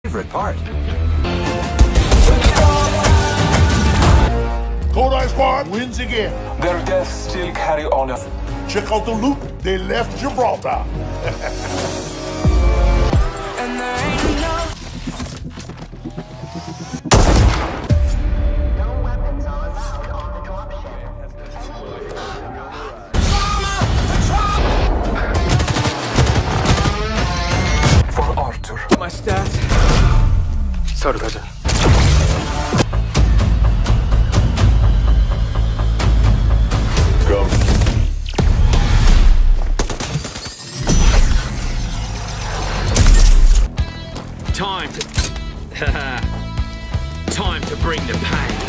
favorite part. Kodai Squad wins again. Their deaths still carry honor. Check out the loot. They left Gibraltar. And there ain't no Weapons are allowed on the dropship. For Arthur. My stats. 서로 가자. Go. Time to bring the pain.